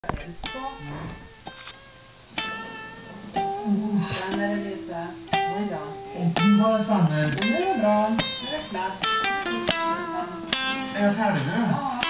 Sen är det lite... Oj då. Och nu var det spännande. Det är bra. Det är klart. Är jag färdig nu? Ja.